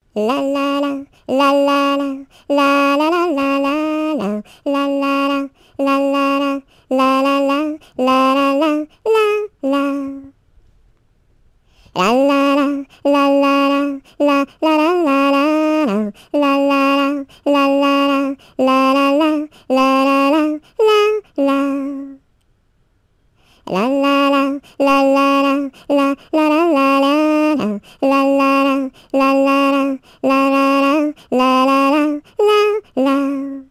La la la, la la la, la la la la la la, la la la, la la la, la la la, la la la, la la. La la la, la la la, la la la la la, la la la, la la la, la la la, la la la, la la. La la la, la la la, la la la la la, la la la, la la la, la la la, la la la, la la.